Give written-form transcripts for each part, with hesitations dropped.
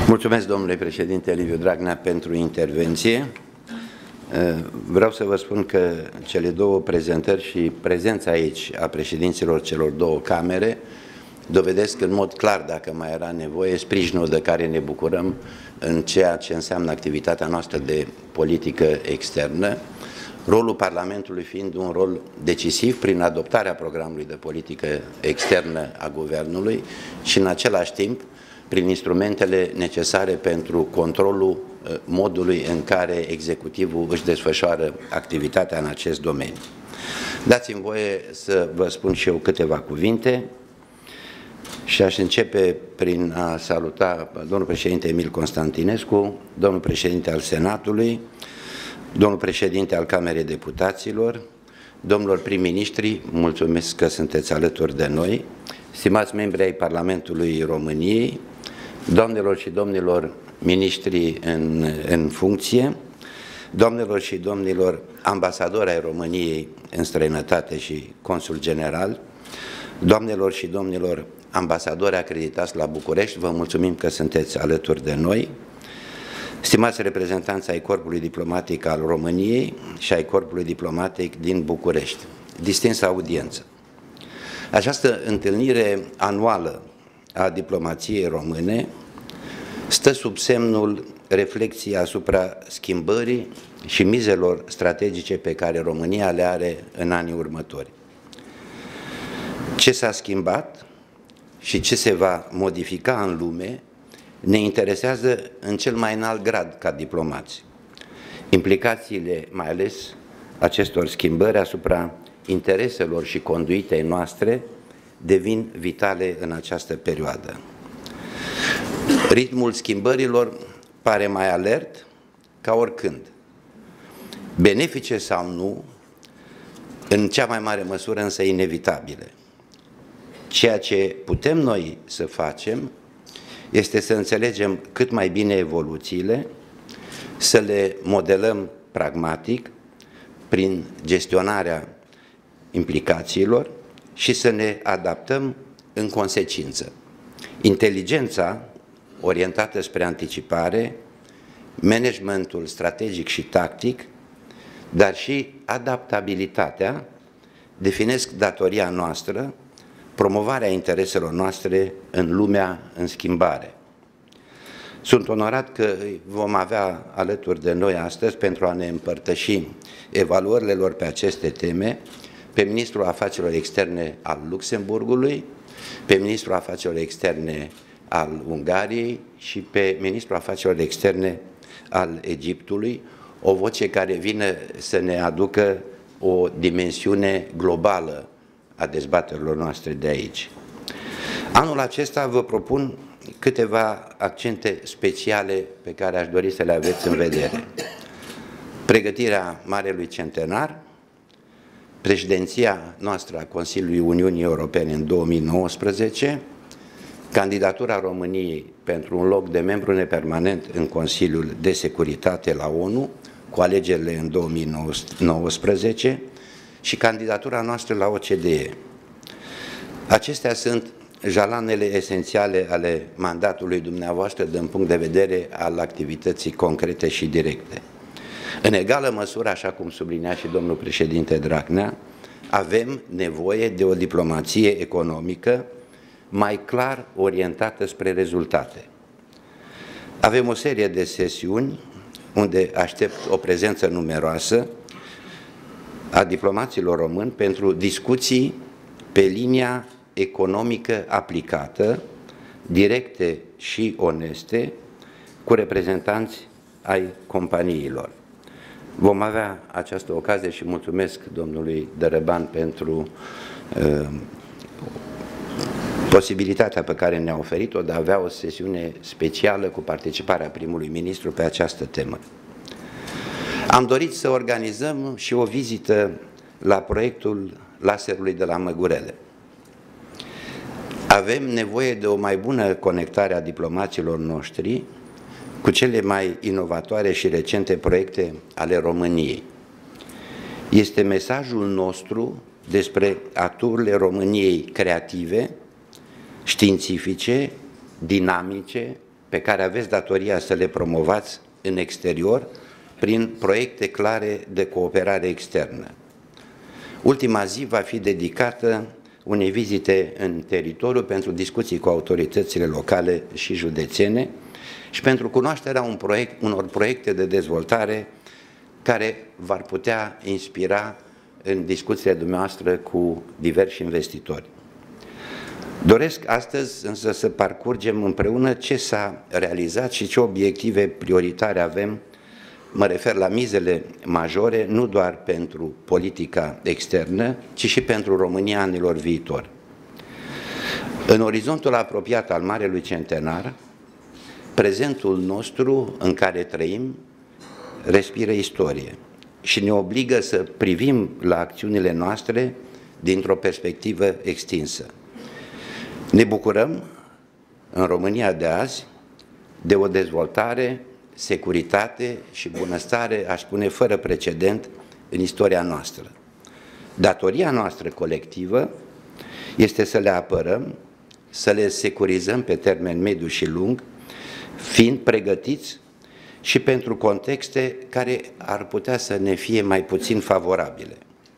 Mulțumesc, domnule președinte Liviu Dragnea, pentru intervenție. Vreau să vă spun că cele două prezentări și prezența aici a președinților celor două camere dovedesc în mod clar, dacă mai era nevoie, sprijinul de care ne bucurăm în ceea ce înseamnă activitatea noastră de politică externă, rolul Parlamentului fiind un rol decisiv prin adoptarea programului de politică externă a Guvernului și în același timp prin instrumentele necesare pentru controlul modului în care executivul își desfășoară activitatea în acest domeniu. Dați-mi voie să vă spun și eu câteva cuvinte și aș începe prin a saluta domnul președinte Emil Constantinescu, domnul președinte al Senatului, domnul președinte al Camerei Deputaților, domnilor prim-ministri, mulțumesc că sunteți alături de noi, stimați membri ai Parlamentului României, doamnelor și domnilor miniștri în funcție, doamnelor și domnilor ambasadori ai României în străinătate și consul general, doamnelor și domnilor ambasadori acreditați la București, vă mulțumim că sunteți alături de noi, stimați reprezentanți ai Corpului Diplomatic al României și ai Corpului Diplomatic din București, distinsă audiență. Această întâlnire anuală a diplomației române stă sub semnul reflexiei asupra schimbării și mizelor strategice pe care România le are în anii următori. Ce s-a schimbat și ce se va modifica în lume ne interesează în cel mai înalt grad ca diplomați. Implicațiile, mai ales acestor schimbări asupra intereselor și conduitei noastre, devin vitale în această perioadă. Ritmul schimbărilor pare mai alert ca oricând. Benefice sau nu, în cea mai mare măsură însă inevitabile. Ceea ce putem noi să facem este să înțelegem cât mai bine evoluțiile, să le modelăm pragmatic prin gestionarea implicațiilor și să ne adaptăm în consecință. Inteligența orientată spre anticipare, managementul strategic și tactic, dar și adaptabilitatea definesc datoria noastră, promovarea intereselor noastre în lumea în schimbare. Sunt onorat că vom avea alături de noi astăzi pentru a ne împărtăși evaluările lor pe aceste teme pe Ministrul Afacerilor Externe al Luxemburgului, pe Ministrul Afacerilor Externe al Ungariei și pe Ministrul Afacerilor Externe al Egiptului, o voce care vine să ne aducă o dimensiune globală a dezbaterilor noastre de aici. Anul acesta vă propun câteva accente speciale pe care aș dori să le aveți în vedere. Pregătirea Marelui Centenar, președinția noastră a Consiliului Uniunii Europene în 2019, candidatura României pentru un loc de membru nepermanent în Consiliul de Securitate la ONU, cu alegerile în 2019, și candidatura noastră la OCDE. Acestea sunt jalanele esențiale ale mandatului dumneavoastră din punct de vedere al activității concrete și directe. În egală măsură, așa cum sublinea și domnul președinte Dragnea, avem nevoie de o diplomație economică mai clar orientată spre rezultate. Avem o serie de sesiuni unde aștept o prezență numeroasă a diplomaților români pentru discuții pe linia economică aplicată, directe și oneste, cu reprezentanți ai companiilor. Vom avea această ocazie și mulțumesc domnului Dărăban pentru posibilitatea pe care ne-a oferit-o de a avea o sesiune specială cu participarea primului ministru pe această temă. Am dorit să organizăm și o vizită la proiectul laserului de la Măgurele. Avem nevoie de o mai bună conectare a diplomaților noștri cu cele mai inovatoare și recente proiecte ale României. Este mesajul nostru despre aturile României creative, științifice, dinamice, pe care aveți datoria să le promovați în exterior prin proiecte clare de cooperare externă. Ultima zi va fi dedicată unei vizite în teritoriu pentru discuții cu autoritățile locale și județene și pentru cunoașterea unor proiecte de dezvoltare care v-ar putea inspira în discuțiile dumneavoastră cu diversi investitori. Doresc astăzi însă să parcurgem împreună ce s-a realizat și ce obiective prioritare avem. Mă refer la mizele majore, nu doar pentru politica externă, ci și pentru România anilor viitori. În orizontul apropiat al Marelui Centenar, prezentul nostru în care trăim respiră istorie și ne obligă să privim la acțiunile noastre dintr-o perspectivă extinsă. Ne bucurăm în România de azi de o dezvoltare, securitate și bunăstare, aș spune, fără precedent în istoria noastră. Datoria noastră colectivă este să le apărăm, să le securizăm pe termen mediu și lung, fiind pregătiți și pentru contexte care ar putea să ne fie mai puțin favorabile.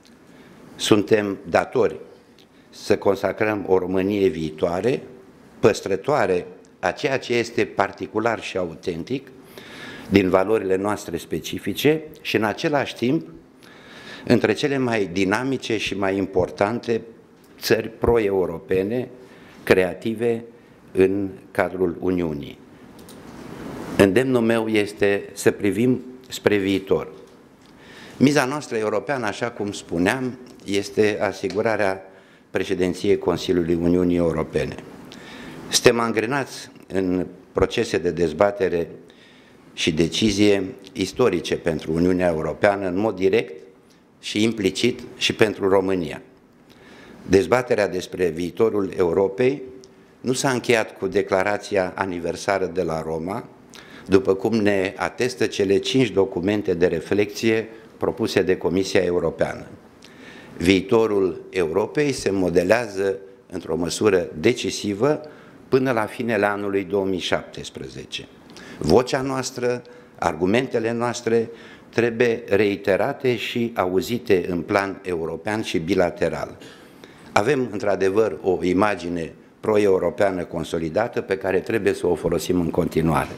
Suntem datori să consacrăm o Românie viitoare, păstrătoare a ceea ce este particular și autentic din valorile noastre specifice și în același timp între cele mai dinamice și mai importante țări pro-europene, creative în cadrul Uniunii. Îndemnul meu este să privim spre viitor. Miza noastră europeană, așa cum spuneam, este asigurarea președinției Consiliului Uniunii Europene. Suntem angrenați în procese de dezbatere și decizie istorice pentru Uniunea Europeană, în mod direct și implicit și pentru România. Dezbaterea despre viitorul Europei nu s-a încheiat cu declarația aniversară de la Roma, după cum ne atestă cele 5 documente de reflexie propuse de Comisia Europeană. Viitorul Europei se modelează într-o măsură decisivă până la finele anului 2017. Vocea noastră, argumentele noastre trebuie reiterate și auzite în plan european și bilateral. Avem într-adevăr o imagine pro-europeană consolidată pe care trebuie să o folosim în continuare.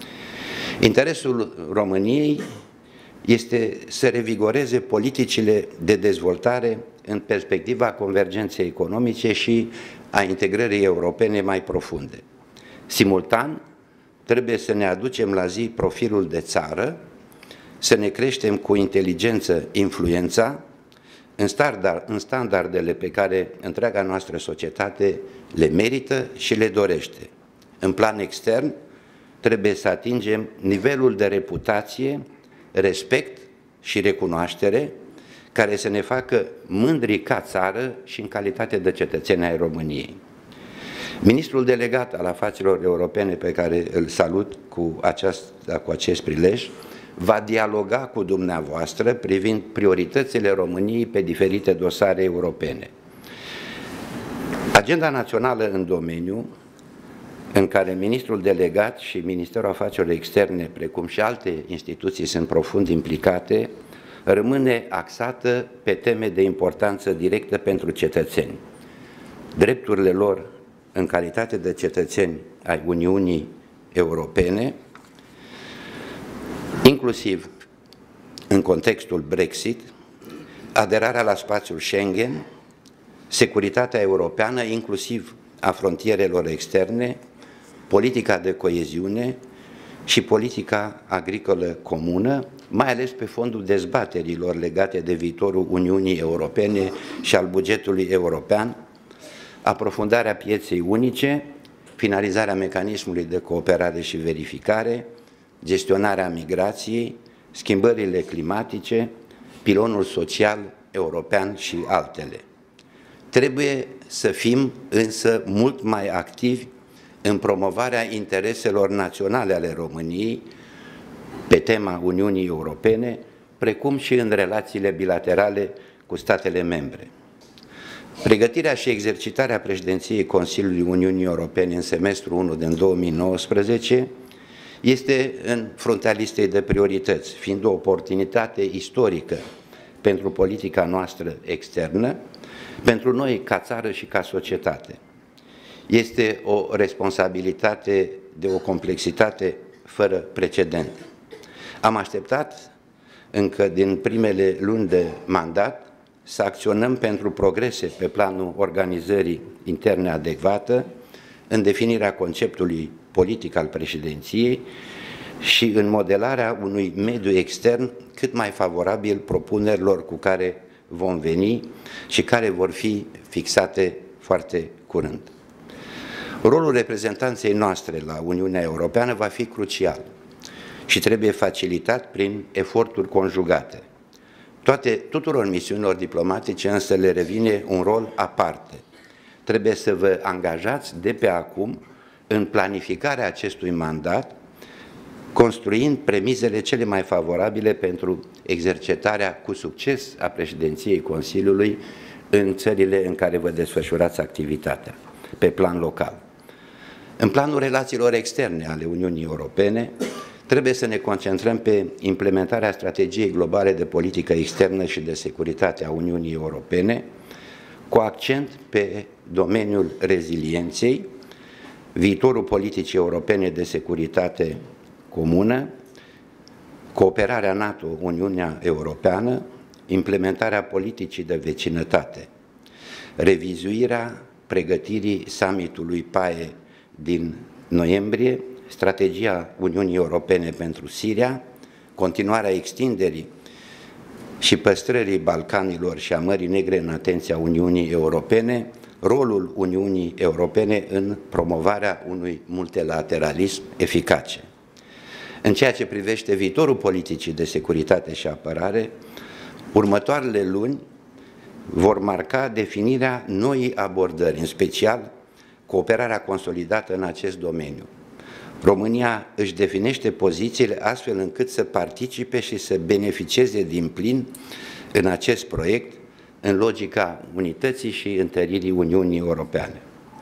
Interesul României este să revigoreze politicile de dezvoltare în perspectiva convergenței economice și a integrării europene mai profunde. Simultan, trebuie să ne aducem la zi profilul de țară, să ne creștem cu inteligență influența în standardele pe care întreaga noastră societate le merită și le dorește. În plan extern, trebuie să atingem nivelul de reputație, respect și recunoaștere care să ne facă mândri ca țară și în calitate de cetățeni ai României. Ministrul delegat al afacerilor europene, pe care îl salut cu acest prilej, va dialoga cu dumneavoastră privind prioritățile României pe diferite dosare europene. Agenda națională în domeniu, în care ministrul delegat și Ministerul Afacerilor Externe, precum și alte instituții sunt profund implicate, rămâne axată pe teme de importanță directă pentru cetățeni. Drepturile lor în calitate de cetățeni ai Uniunii Europene, inclusiv în contextul Brexit, aderarea la spațiul Schengen, securitatea europeană, inclusiv a frontierelor externe, politica de coeziune și politica agricolă comună, mai ales pe fondul dezbaterilor legate de viitorul Uniunii Europene și al bugetului european, aprofundarea pieței unice, finalizarea mecanismului de cooperare și verificare, gestionarea migrației, schimbările climatice, pilonul social european și altele. Trebuie să fim însă mult mai activi în promovarea intereselor naționale ale României pe tema Uniunii Europene, precum și în relațiile bilaterale cu statele membre. Pregătirea și exercitarea președinției Consiliului Uniunii Europene în semestrul 1 din 2019 este în fruntea listei de priorități, fiind o oportunitate istorică pentru politica noastră externă, pentru noi ca țară și ca societate. Este o responsabilitate de o complexitate fără precedent. Am așteptat încă din primele luni de mandat să acționăm pentru progrese pe planul organizării interne adecvată, în definirea conceptului politic al președinției și în modelarea unui mediu extern cât mai favorabil propunerilor cu care vom veni și care vor fi fixate foarte curând. Rolul reprezentanței noastre la Uniunea Europeană va fi crucial și trebuie facilitat prin eforturi conjugate. Tuturor misiunilor diplomatice însă le revine un rol aparte. Trebuie să vă angajați de pe acum în planificarea acestui mandat, construind premizele cele mai favorabile pentru exercitarea cu succes a președinției Consiliului în țările în care vă desfășurați activitatea, pe plan local. În planul relațiilor externe ale Uniunii Europene, trebuie să ne concentrăm pe implementarea strategiei globale de politică externă și de securitate a Uniunii Europene, cu accent pe domeniul rezilienței, viitorul politicii europene de securitate comună, cooperarea NATO-Uniunea Europeană, implementarea politicii de vecinătate, revizuirea pregătirii summitului PAE din noiembrie, strategia Uniunii Europene pentru Siria, continuarea extinderii și păstrării Balcanilor și a Mării Negre în atenția Uniunii Europene, rolul Uniunii Europene în promovarea unui multilateralism eficace. În ceea ce privește viitorul politicii de securitate și apărare, următoarele luni vor marca definirea noii abordări, în special cooperarea consolidată în acest domeniu. România își definește pozițiile astfel încât să participe și să beneficieze din plin în acest proiect, în logica unității și întăririi Uniunii Europene.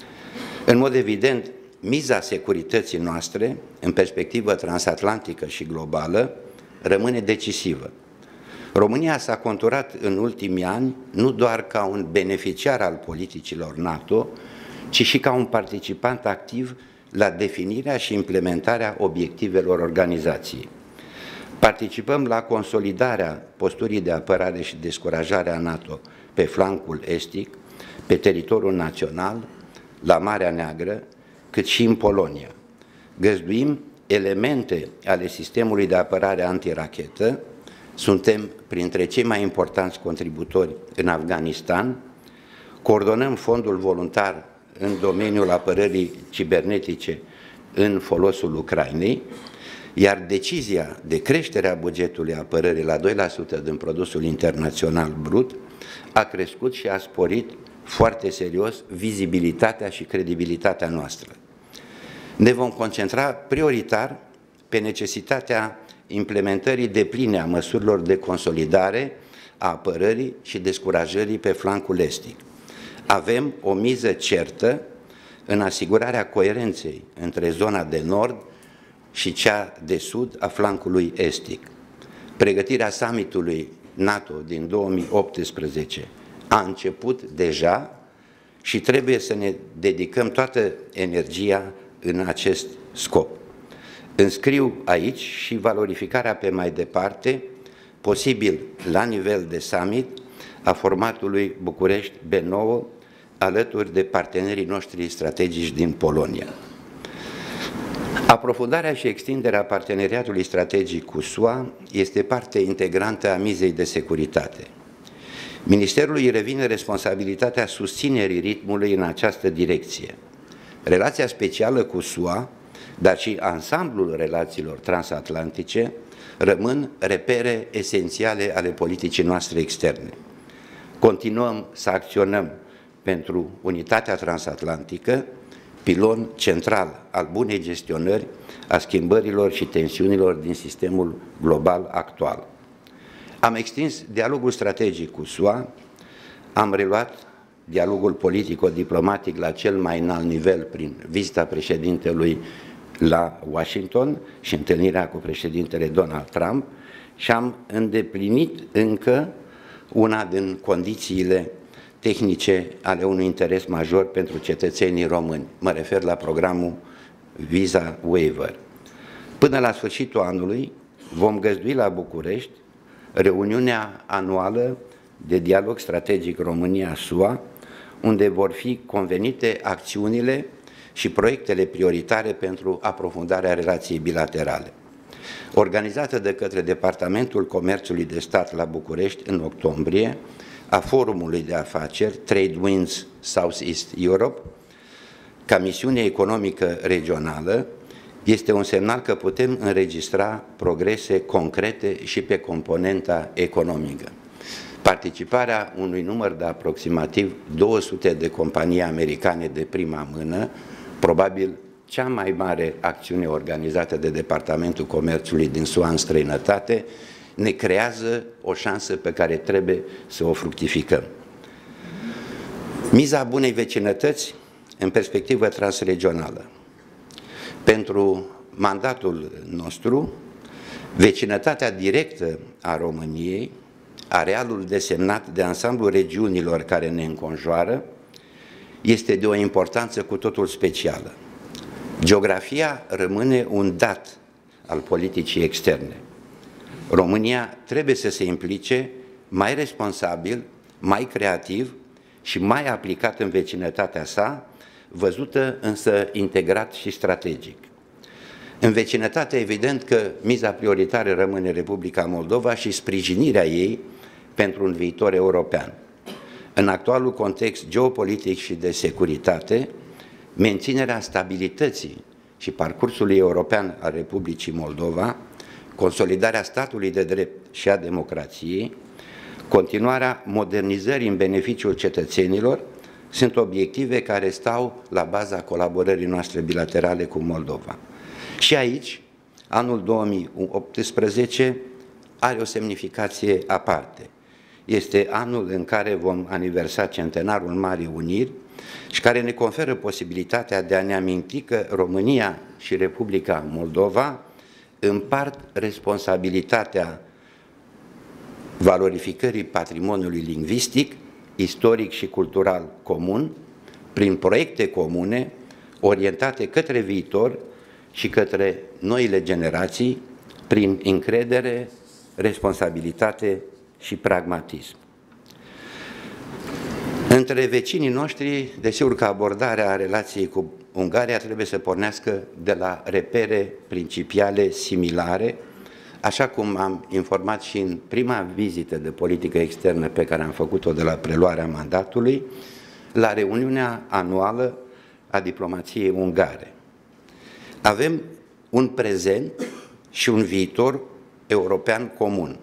În mod evident, miza securității noastre, în perspectivă transatlantică și globală, rămâne decisivă. România s-a conturat în ultimii ani nu doar ca un beneficiar al politicilor NATO, ci și ca un participant activ la definirea și implementarea obiectivelor organizației. Participăm la consolidarea posturii de apărare și descurajare a NATO pe flancul estic, pe teritoriul național, la Marea Neagră, cât și în Polonia. Găzduim elemente ale sistemului de apărare antirachetă, suntem printre cei mai importanți contributori în Afganistan, coordonăm fondul voluntar în domeniul apărării cibernetice în folosul Ucrainei, iar decizia de creștere a bugetului apărării la 2% din produsul internațional brut a crescut și a sporit foarte serios vizibilitatea și credibilitatea noastră. Ne vom concentra prioritar pe necesitatea implementării depline a măsurilor de consolidare a apărării și descurajării pe flancul estic. Avem o miză certă în asigurarea coerenței între zona de nord și cea de sud a flancului estic. Pregătirea summitului NATO din 2018 a început deja și trebuie să ne dedicăm toată energia în acest scop. Înscriu aici și valorificarea pe mai departe, posibil la nivel de summit, a formatului București B9, alături de partenerii noștri strategici din Polonia. Aprofundarea și extinderea parteneriatului strategic cu SUA este parte integrantă a mizei de securitate. Ministerului revine responsabilitatea susținerii ritmului în această direcție. Relația specială cu SUA, dar și ansamblul relațiilor transatlantice, rămân repere esențiale ale politicii noastre externe. Continuăm să acționăm pentru unitatea transatlantică, pilon central al bunei gestionări a schimbărilor și tensiunilor din sistemul global actual. Am extins dialogul strategic cu SUA, am reluat dialogul politico-diplomatic la cel mai înalt nivel prin vizita președintelui la Washington și întâlnirea cu președintele Donald Trump și am îndeplinit încă una din condițiile tehnice ale unui interes major pentru cetățenii români. Mă refer la programul Visa Waiver. Până la sfârșitul anului vom găzdui la București reuniunea anuală de dialog strategic România-SUA, unde vor fi convenite acțiunile și proiectele prioritare pentru aprofundarea relației bilaterale. Organizată de către Departamentul Comerțului de Stat la București în octombrie, a Forumului de Afaceri Trade Winds Southeast Europe, ca misiune economică regională, este un semnal că putem înregistra progrese concrete și pe componenta economică. Participarea unui număr de aproximativ 200 de companii americane de prima mână, probabil cea mai mare acțiune organizată de Departamentul Comerțului din SUA în străinătate, ne creează o șansă pe care trebuie să o fructificăm. Miza bunei vecinătăți în perspectivă transregională. Pentru mandatul nostru, vecinătatea directă a României, arealul desemnat de ansamblul regiunilor care ne înconjoară, este de o importanță cu totul specială. Geografia rămâne un dat al politicii externe. România trebuie să se implice mai responsabil, mai creativ și mai aplicat în vecinătatea sa, văzută însă integrat și strategic. În vecinătate, evident că miza prioritară rămâne Republica Moldova și sprijinirea ei pentru un viitor european. În actualul context geopolitic și de securitate, menținerea stabilității și parcursului european al Republicii Moldova, consolidarea statului de drept și a democrației, continuarea modernizării în beneficiul cetățenilor, sunt obiective care stau la baza colaborării noastre bilaterale cu Moldova. Și aici, anul 2018 are o semnificație aparte. Este anul în care vom aniversa centenarul Marii Uniri și care ne conferă posibilitatea de a ne aminti că România și Republica Moldova împart responsabilitatea valorificării patrimoniului lingvistic, istoric și cultural comun, prin proiecte comune orientate către viitor și către noile generații, prin încredere, responsabilitate și pragmatism. Între vecinii noștri, desigur că abordarea relației cu Ungaria trebuie să pornească de la repere principiale similare, așa cum am informat și în prima vizită de politică externă pe care am făcut-o de la preluarea mandatului, la reuniunea anuală a diplomației ungare. Avem un prezent și un viitor european comun,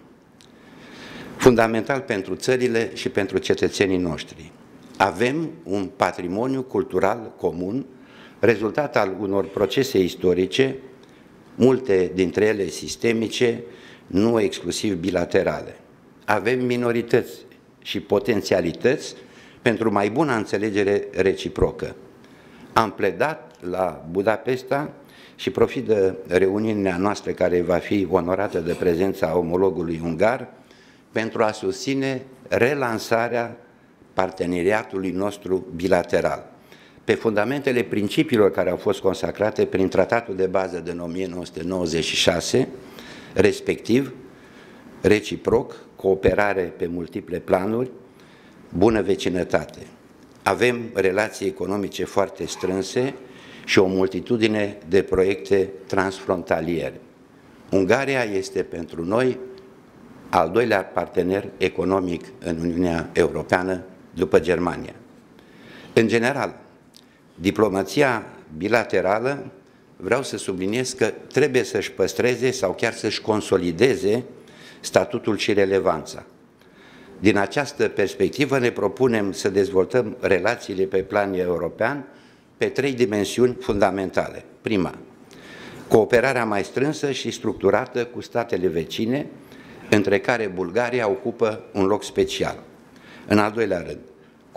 fundamental pentru țările și pentru cetățenii noștri. Avem un patrimoniu cultural comun, rezultat al unor procese istorice, multe dintre ele sistemice, nu exclusiv bilaterale. Avem minorități și potențialități pentru mai bună înțelegere reciprocă. Am pledat la Budapesta și profit de reuniunea noastră care va fi onorată de prezența omologului ungar pentru a susține relansarea parteneriatului nostru bilateral, pe fundamentele principiilor care au fost consacrate prin Tratatul de Bază din 1996, respectiv reciproc, cooperare pe multiple planuri, bună vecinătate. Avem relații economice foarte strânse și o multitudine de proiecte transfrontaliere. Ungaria este pentru noi al doilea partener economic în Uniunea Europeană după Germania. În general, diplomația bilaterală, vreau să subliniez că trebuie să-și păstreze sau chiar să-și consolideze statutul și relevanța. Din această perspectivă ne propunem să dezvoltăm relațiile pe plan european pe 3 dimensiuni fundamentale. Prima, cooperarea mai strânsă și structurată cu statele vecine, între care Bulgaria ocupă un loc special. În al doilea rând,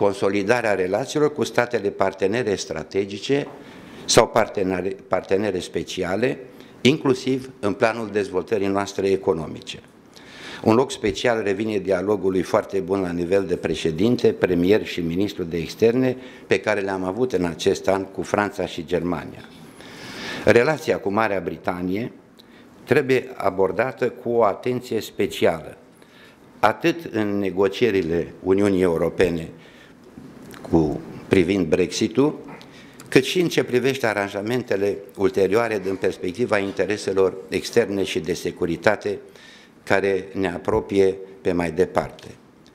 consolidarea relațiilor cu statele partenere strategice sau partenere speciale, inclusiv în planul dezvoltării noastre economice. Un loc special revine dialogului foarte bun la nivel de președinte, premier și ministru de externe pe care le-am avut în acest an cu Franța și Germania. Relația cu Marea Britanie trebuie abordată cu o atenție specială, atât în negocierile Uniunii Europene privind Brexit-ul, cât și în ce privește aranjamentele ulterioare din perspectiva intereselor externe și de securitate care ne apropie pe mai departe.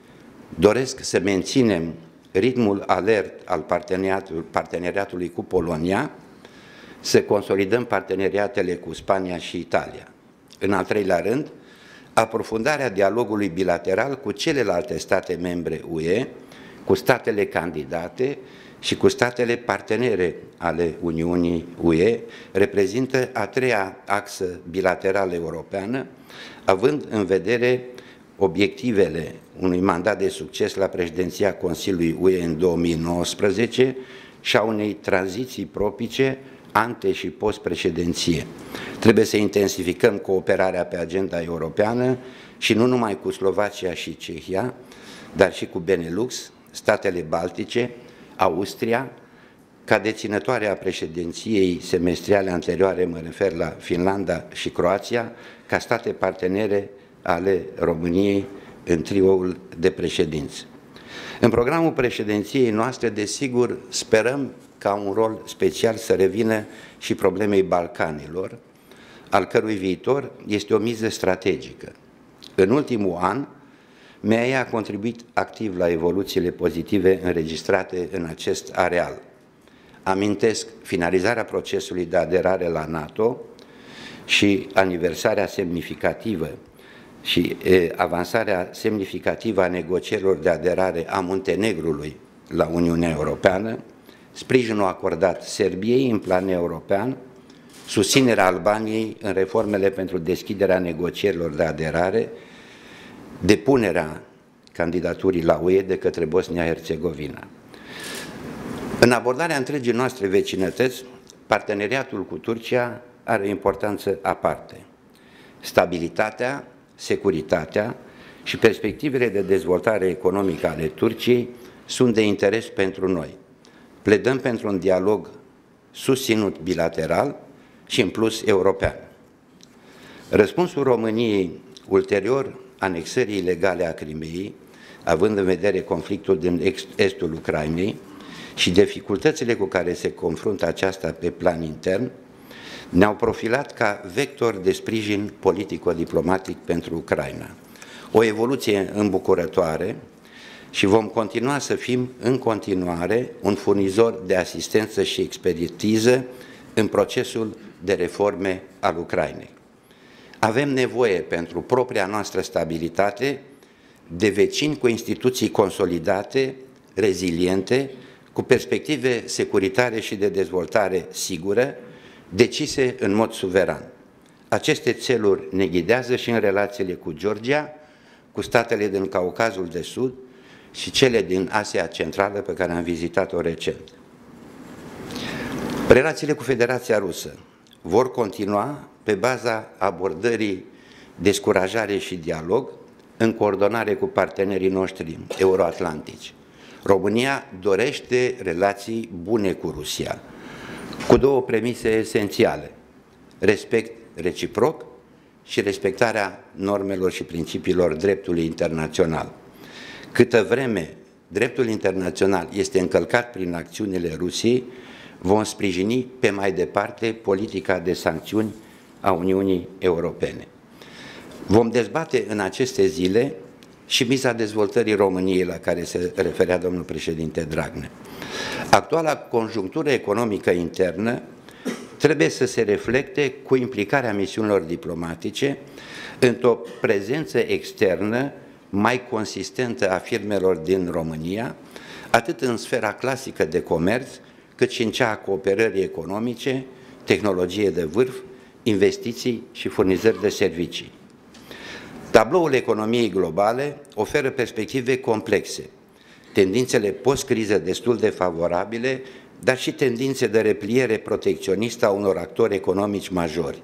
Doresc să menținem ritmul alert al parteneriatului cu Polonia, să consolidăm parteneriatele cu Spania și Italia. În al treilea rând, aprofundarea dialogului bilateral cu celelalte state membre UE, cu statele candidate și cu statele partenere ale Uniunii UE, reprezintă a treia axă bilaterală europeană, având în vedere obiectivele unui mandat de succes la președinția Consiliului UE în 2019 și a unei tranziții propice ante și post-președinție. Trebuie să intensificăm cooperarea pe agenda europeană și nu numai cu Slovacia și Cehia, dar și cu Benelux, statele Baltice, Austria, ca deținătoare a președinției semestriale anterioare, mă refer la Finlanda și Croația, ca state partenere ale României în trioul de președinți. În programul președinției noastre, desigur, sperăm ca un rol special să revină și problemei Balcanilor, al cărui viitor este o miză strategică. În ultimul an, MEAE a contribuit activ la evoluțiile pozitive înregistrate în acest areal. Amintesc finalizarea procesului de aderare la NATO și aniversarea semnificativă și avansarea semnificativă a negocierilor de aderare a Muntenegrului la Uniunea Europeană, sprijinul acordat Serbiei în plan european, susținerea Albaniei în reformele pentru deschiderea negocierilor de aderare, depunerea candidaturii la UE de către Bosnia-Herzegovina. În abordarea întregii noastre vecinătăți, parteneriatul cu Turcia are o importanță aparte. Stabilitatea, securitatea și perspectivele de dezvoltare economică ale Turciei sunt de interes pentru noi. Pledăm pentru un dialog susținut bilateral și în plus european. Răspunsul României ulterior anexării ilegale a Crimeei, având în vedere conflictul din estul Ucrainei și dificultățile cu care se confruntă aceasta pe plan intern, ne-au profilat ca vector de sprijin politico-diplomatic pentru Ucraina. O evoluție îmbucurătoare și vom continua să fim în continuare un furnizor de asistență și expertiză în procesul de reforme al Ucrainei. Avem nevoie pentru propria noastră stabilitate de vecini cu instituții consolidate, reziliente, cu perspective securitare și de dezvoltare sigură, decise în mod suveran. Aceste țeluri ne ghidează și în relațiile cu Georgia, cu statele din Caucazul de Sud și cele din Asia Centrală pe care am vizitat-o recent. Relațiile cu Federația Rusă vor continua pe baza abordării descurajare și dialog, în coordonare cu partenerii noștri euroatlantici. România dorește relații bune cu Rusia, cu două premise esențiale: respect reciproc și respectarea normelor și principiilor dreptului internațional. Câtă vreme dreptul internațional este încălcat prin acțiunile Rusiei, vom sprijini pe mai departe politica de sancțiuni a Uniunii Europene. Vom dezbate în aceste zile și miza dezvoltării României la care se referea domnul președinte Dragnea. Actuala conjunctură economică internă trebuie să se reflecte cu implicarea misiunilor diplomatice într-o prezență externă mai consistentă a firmelor din România, atât în sfera clasică de comerț, cât și în cea a cooperării economice, tehnologie de vârf, investiții și furnizări de servicii. Tabloul economiei globale oferă perspective complexe, tendințele post-criză destul de favorabile, dar și tendințe de repliere protecționistă a unor actori economici majori.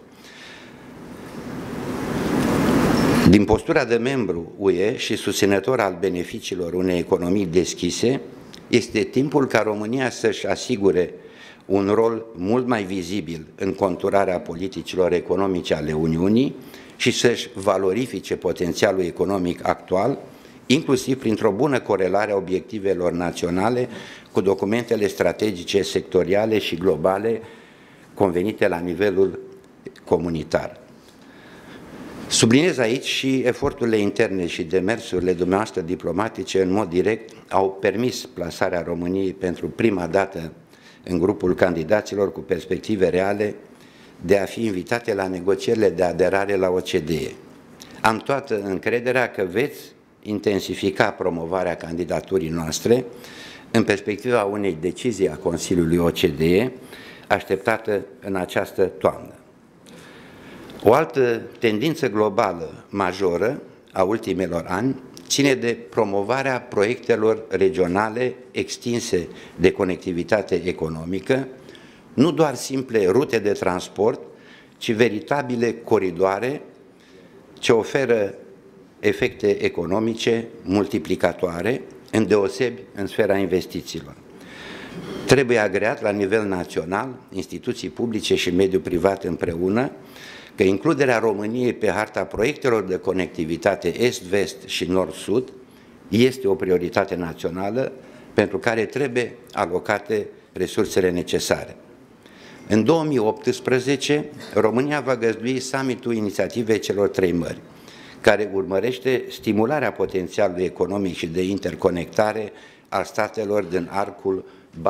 Din postura de membru UE și susținător al beneficiilor unei economii deschise, este timpul ca România să-și asigure un rol mult mai vizibil în conturarea politicilor economice ale Uniunii și să-și valorifice potențialul economic actual, inclusiv printr-o bună corelare a obiectivelor naționale cu documentele strategice sectoriale și globale convenite la nivelul comunitar. Subliniez aici și eforturile interne și demersurile dumneavoastră diplomatice în mod direct au permis plasarea României pentru prima dată în grupul candidaților cu perspective reale de a fi invitate la negocierile de aderare la OCDE. Am toată încrederea că veți intensifica promovarea candidaturii noastre în perspectiva unei decizii a Consiliului OCDE așteptată în această toamnă. O altă tendință globală majoră a ultimelor ani ține de promovarea proiectelor regionale extinse de conectivitate economică, nu doar simple rute de transport, ci veritabile coridoare ce oferă efecte economice multiplicatoare, îndeosebi în sfera investițiilor. Trebuie agreat la nivel național, instituții publice și mediul privat împreună, că includerea României pe harta proiectelor de conectivitate est-vest și nord-sud este o prioritate națională pentru care trebuie alocate resursele necesare. În 2018, România va găzdui summitul Inițiativei celor trei mări, care urmărește stimularea potențialului economic și de interconectare al statelor din arcul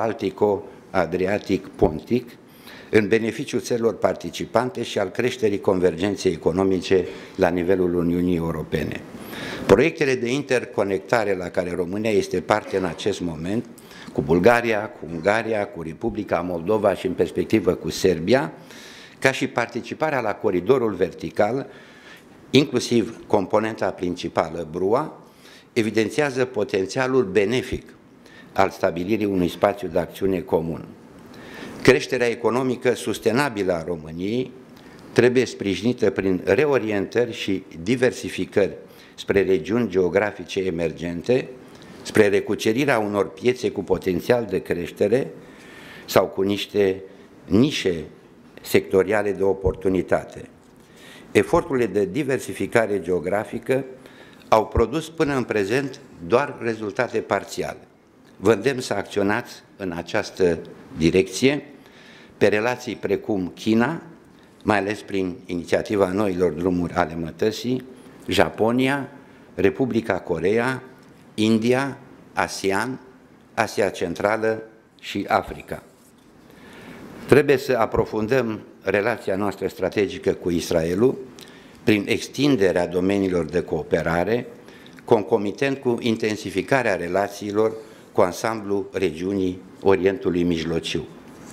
Baltico-Adriatic-Pontic, în beneficiul țărilor participante și al creșterii convergenței economice la nivelul Uniunii Europene. Proiectele de interconectare la care România este parte în acest moment, cu Bulgaria, cu Ungaria, cu Republica Moldova și în perspectivă cu Serbia, ca și participarea la coridorul vertical, inclusiv componenta principală, BRUA, evidențiază potențialul benefic al stabilirii unui spațiu de acțiune comun. Creșterea economică sustenabilă a României trebuie sprijinită prin reorientări și diversificări spre regiuni geografice emergente, spre recucerirea unor piețe cu potențial de creștere sau cu niște nișe sectoriale de oportunitate. Eforturile de diversificare geografică au produs până în prezent doar rezultate parțiale. Vă îndemn să acționați în această direcție pe relații precum China, mai ales prin inițiativa noilor drumuri ale mătăsii, Japonia, Republica Coreea, India, ASEAN, Asia Centrală și Africa. Trebuie să aprofundăm relația noastră strategică cu Israelul prin extinderea domeniilor de cooperare, concomitent cu intensificarea relațiilor cu ansamblul regiunii Orientului Mijlociu.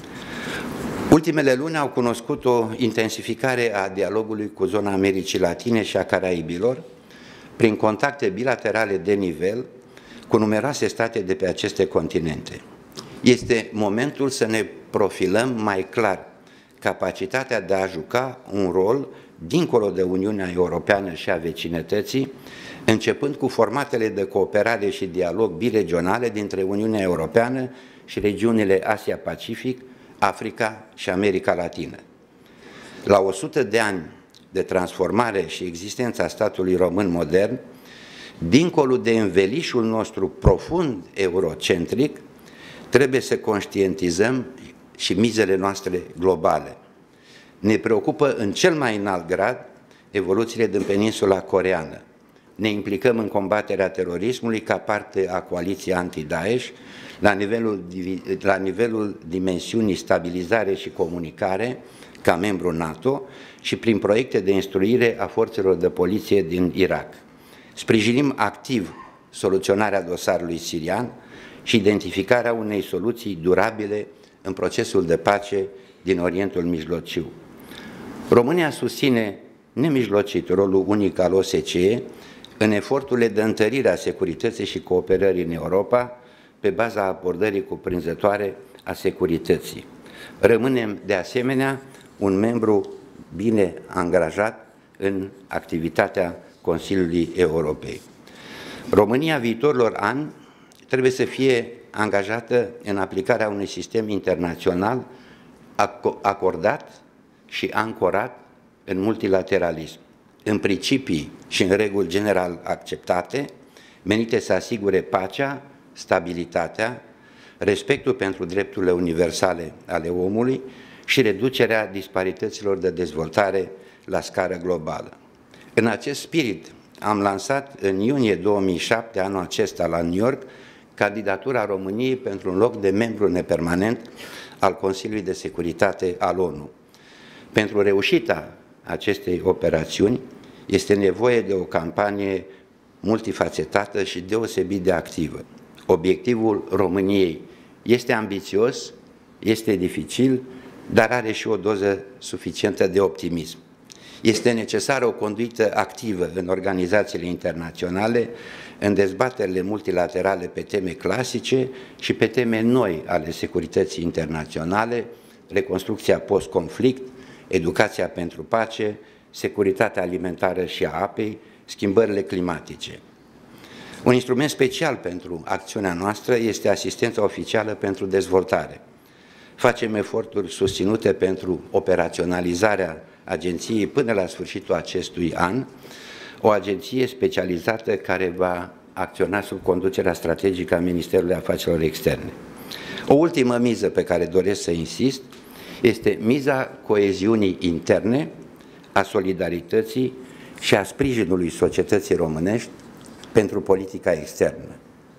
Ultimele luni au cunoscut o intensificare a dialogului cu zona Americii Latine și a Caraibilor, prin contacte bilaterale de nivel cu numeroase state de pe aceste continente. Este momentul să ne profilăm mai clar capacitatea de a juca un rol dincolo de Uniunea Europeană și a vecinătății, începând cu formatele de cooperare și dialog biregionale dintre Uniunea Europeană și regiunile Asia-Pacific, Africa și America Latină. La 100 de ani de transformare și existența statului român modern, dincolo de învelișul nostru profund eurocentric, trebuie să conștientizăm și mizele noastre globale. Ne preocupă în cel mai înalt grad evoluțiile din peninsula coreeană. Ne implicăm în combaterea terorismului ca parte a coaliției anti-Daesh, la nivelul dimensiunii stabilizare și comunicare, ca membru NATO, și prin proiecte de instruire a forțelor de poliție din Irak. Sprijinim activ soluționarea dosarului sirian și identificarea unei soluții durabile în procesul de pace din Orientul Mijlociu. România susține nemijlocit rolul unic al OSCE în eforturile de întărire a securității și cooperării în Europa, pe baza abordării cuprinzătoare a securității. Rămânem, de asemenea, un membru bine angajat în activitatea Consiliului Europei. România viitorilor ani trebuie să fie angajată în aplicarea unui sistem internațional acordat și ancorat în multilateralism, în principii și în reguli general acceptate, menite să asigure pacea, stabilitatea, respectul pentru drepturile universale ale omului și reducerea disparităților de dezvoltare la scară globală. În acest spirit am lansat în iunie 2007, anul acesta, la New York, candidatura României pentru un loc de membru nepermanent al Consiliului de Securitate al ONU. Pentru reușita acestei operațiuni este nevoie de o campanie multifacetată și deosebit de activă. Obiectivul României este ambițios, este dificil, dar are și o doză suficientă de optimism. Este necesară o conduită activă în organizațiile internaționale, în dezbaterile multilaterale pe teme clasice și pe teme noi ale securității internaționale, reconstrucția post-conflict, educația pentru pace, securitatea alimentară și a apei, schimbările climatice. Un instrument special pentru acțiunea noastră este asistența oficială pentru dezvoltare. Facem eforturi susținute pentru operaționalizarea agenției până la sfârșitul acestui an, o agenție specializată care va acționa sub conducerea strategică a Ministerului Afacerilor Externe. O ultimă miză pe care doresc să insist este miza coeziunii interne, a solidarității și a sprijinului societății românești pentru politica externă.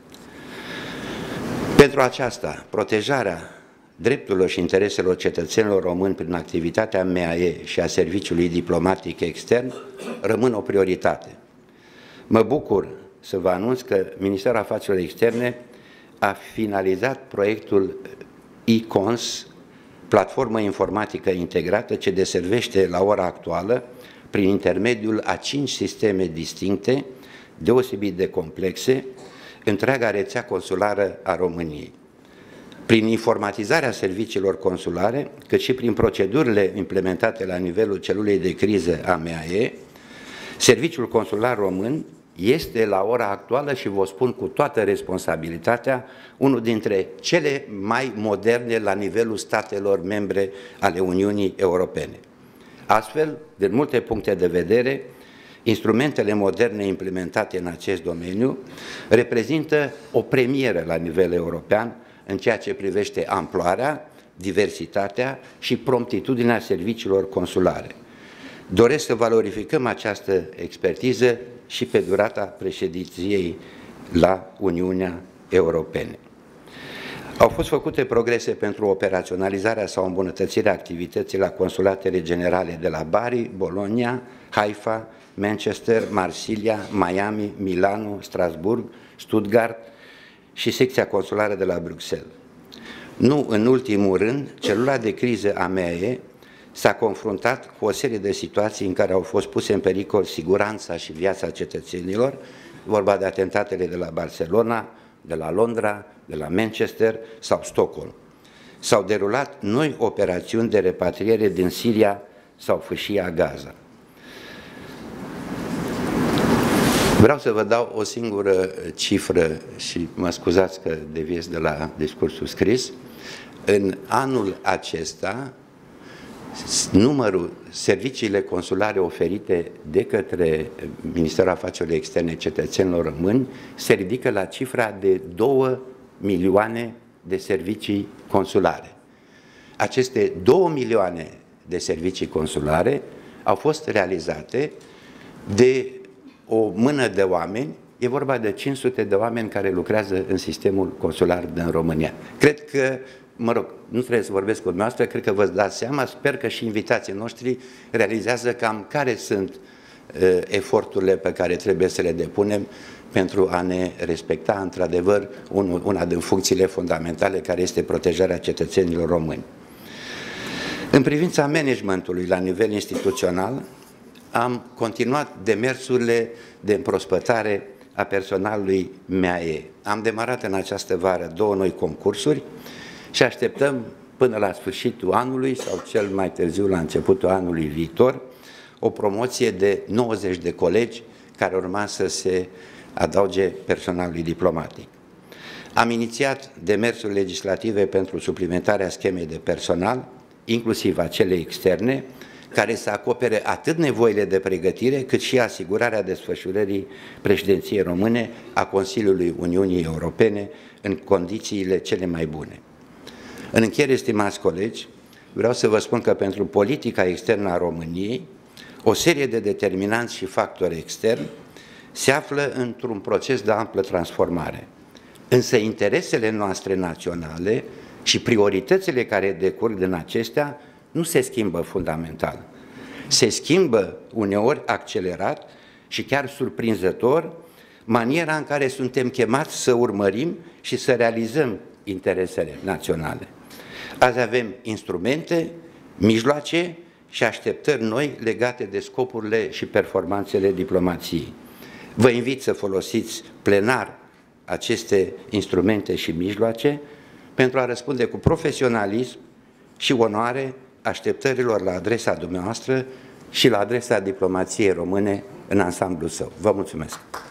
Pentru aceasta, protejarea drepturilor și intereselor cetățenilor români prin activitatea MAE și a Serviciului Diplomatic Extern rămân o prioritate. Mă bucur să vă anunț că Ministerul Afacerilor Externe a finalizat proiectul e-cons, platformă informatică integrată ce deservește la ora actuală, prin intermediul a 5 sisteme distincte, deosebit de complexe, întreaga rețea consulară a României. Prin informatizarea serviciilor consulare, cât și prin procedurile implementate la nivelul celulei de criză a MAE, Serviciul Consular Român este la ora actuală, și vă spun cu toată responsabilitatea, unul dintre cele mai moderne la nivelul statelor membre ale Uniunii Europene. Astfel, din multe puncte de vedere, instrumentele moderne implementate în acest domeniu reprezintă o premieră la nivel european în ceea ce privește amploarea, diversitatea și promptitudinea serviciilor consulare. Doresc să valorificăm această expertiză și pe durata președinției la Uniunea Europene. Au fost făcute progrese pentru operaționalizarea sau îmbunătățirea activității la consulatele generale de la Bari, Bologna, Haifa, Manchester, Marsilia, Miami, Milano, Strasburg, Stuttgart și secția consulară de la Bruxelles. Nu în ultimul rând, celula de criză a MAE s-a confruntat cu o serie de situații în care au fost puse în pericol siguranța și viața cetățenilor, vorba de atentatele de la Barcelona, de la Londra, de la Manchester sau Stockholm. S-au derulat noi operațiuni de repatriere din Siria sau Fâșia Gaza. Vreau să vă dau o singură cifră și mă scuzați că deviez de la discursul scris. În anul acesta, numărul serviciile consulare oferite de către Ministerul Afacerilor Externe cetățenilor români se ridică la cifra de 2 milioane de servicii consulare. Aceste 2 milioane de servicii consulare au fost realizate de o mână de oameni, e vorba de 500 de oameni care lucrează în sistemul consular din România. Cred că, mă rog, nu trebuie să vorbesc cu dumneavoastră, cred că vă dați seama, sper că și invitații noștri realizează cam care sunt eforturile pe care trebuie să le depunem pentru a ne respecta, într-adevăr, una din funcțiile fundamentale, care este protejarea cetățenilor români. În privința managementului la nivel instituțional, am continuat demersurile de împrospătare a personalului MAE. Am demarat în această vară 2 noi concursuri și așteptăm până la sfârșitul anului sau cel mai târziu la începutul anului viitor o promoție de 90 de colegi care urma să se adauge personalului diplomatic. Am inițiat demersuri legislative pentru suplimentarea schemei de personal, inclusiv a celei externe, care să acopere atât nevoile de pregătire, cât și asigurarea desfășurării președinției române a Consiliului Uniunii Europene în condițiile cele mai bune. În încheiere, stimați colegi, vreau să vă spun că pentru politica externă a României, o serie de determinanți și factori externi se află într-un proces de amplă transformare. Însă interesele noastre naționale și prioritățile care decurg din acestea nu se schimbă fundamental. Se schimbă uneori accelerat și chiar surprinzător maniera în care suntem chemați să urmărim și să realizăm interesele naționale. Azi avem instrumente, mijloace și așteptări noi legate de scopurile și performanțele diplomației. Vă invit să folosiți plenar aceste instrumente și mijloace pentru a răspunde cu profesionalism și onoare așteptărilor la adresa dumneavoastră și la adresa diplomației române în ansamblul său. Vă mulțumesc!